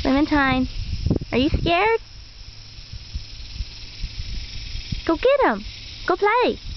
Clementine, are you scared? Go get him. Go play.